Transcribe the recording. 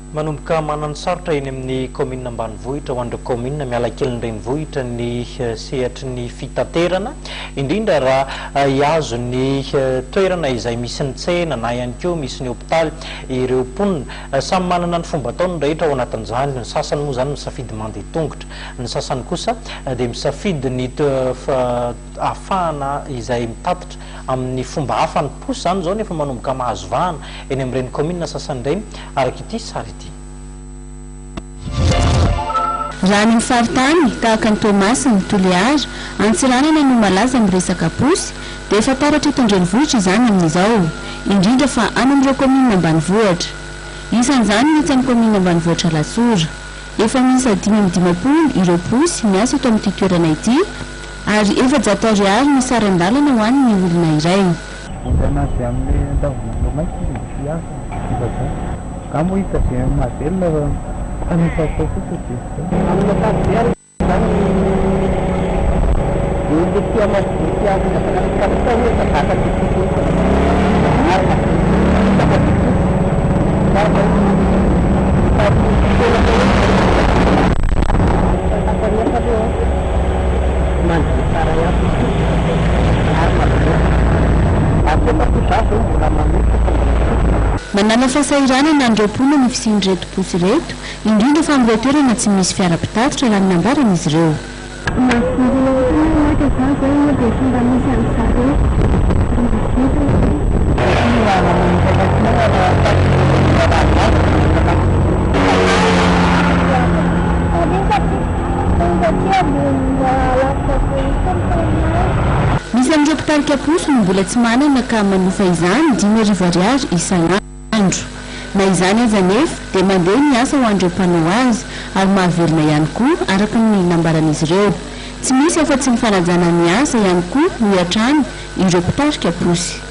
Manomboka manansarotra eny amin'ny commune ambanivohitra ho an'ireo commune miala kely an-drenivohitra ny sehatry ny fitaterana indrindra raha hiazo ny toerana izay misy ny tsena na ihany koa misy ny hôpitaly ireo mponina samy manana ny fomba ataony rehetra ao anatin'izany. Ny sasany moa zany misafidy mandeha tongotra, ny sasany kosa dia misafidy ny ahafahana izay mitatitra amin'ny fomba hafa ny posy zany zao nefa manomboka mahazo vahana eny amin'ireny commune sasany ireny araka ity sary ity. Raha ny faritany tahaka ny Tomasy ny Toliara Antsiranana no malaza amin'ny resaka posy dia efa taratra eto an-drenivohitra izany amin'izao, indrindra fa any amin'ireo commune ambanivohitra. Isan'izany mihitsy amin'ny commune ambanivohitra Lasora. Efa misy 5 ireo posy miasa eto amin'ity toerana ity ary 400 ariary ny saran-dalana ho an'ny olona iray. Manana fahasahiranana an'ireo mponina ny fisian'ireto posy reto, indrindra fa amin'ireo toerana tsy misy fiara-pitatitra raha ny nambaran'izy ireo. Misy amin'ireo mpitarika posy no mbola tsy manana ka manofa izany 5,000 ariary isan'andro. Na izany aza nefa dia mandeha miasa ho an'ireo mpanao azy ary mahavelona ihany koa araka ny nambaran'izy ireo. Tsy misy afa-tsy ny fanajana ny asa ihany koa no hiatrany ireo mpitarika posy.